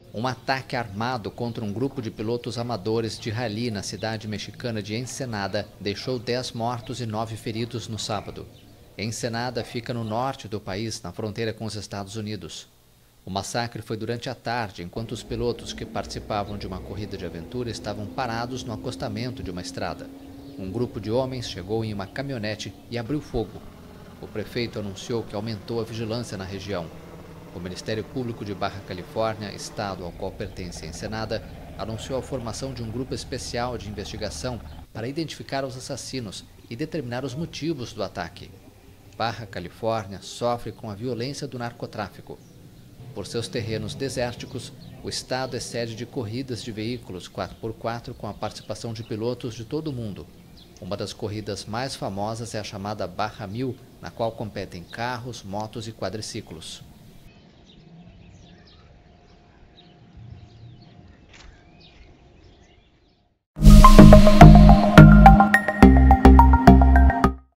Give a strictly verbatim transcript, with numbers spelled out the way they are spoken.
Um ataque armado contra um grupo de pilotos amadores de rally na cidade mexicana de Ensenada deixou dez mortos e nove feridos no sábado. Ensenada fica no norte do país, na fronteira com os Estados Unidos. O massacre foi durante a tarde, enquanto os pilotos que participavam de uma corrida de aventura estavam parados no acostamento de uma estrada. Um grupo de homens chegou em uma caminhonete e abriu fogo. O prefeito anunciou que aumentou a vigilância na região. O Ministério Público de Baja Califórnia, estado ao qual pertence a Ensenada, anunciou a formação de um grupo especial de investigação para identificar os assassinos e determinar os motivos do ataque. Baja Califórnia sofre com a violência do narcotráfico. Por seus terrenos desérticos, o estado é sede de corridas de veículos quatro por quatro com a participação de pilotos de todo o mundo. Uma das corridas mais famosas é a chamada Baja Mil, na qual competem carros, motos e quadriciclos.